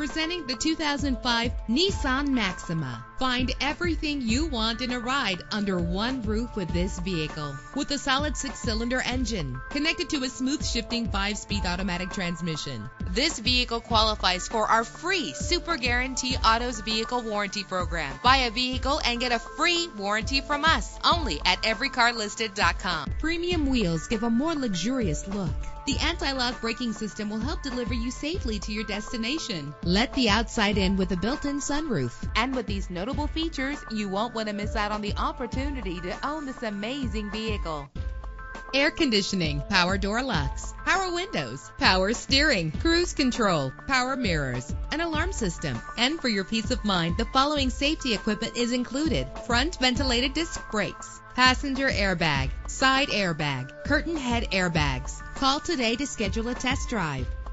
Presenting the 2005 Nissan Maxima. Find everything you want in a ride under one roof with this vehicle. With a solid 6-cylinder engine connected to a smooth shifting 5-speed automatic transmission. This vehicle qualifies for our free Super Guarantee Autos Vehicle Warranty Program. Buy a vehicle and get a free warranty from us only at everycarlisted.com. Premium wheels give a more luxurious look. The anti-lock braking system will help deliver you safely to your destination. Let the outside in with a built-in sunroof. And with these notable features, you won't want to miss out on the opportunity to own this amazing vehicle. Air conditioning, power door locks, power windows, power steering, cruise control, power mirrors, an alarm system. And for your peace of mind, the following safety equipment is included: front ventilated disc brakes, passenger airbag, side airbag, curtain head airbags. Call today to schedule a test drive.